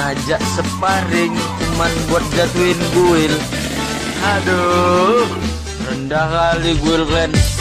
ngajak sparring cuman buat jatuhin guil. Aduh, rendah kali guil kalian.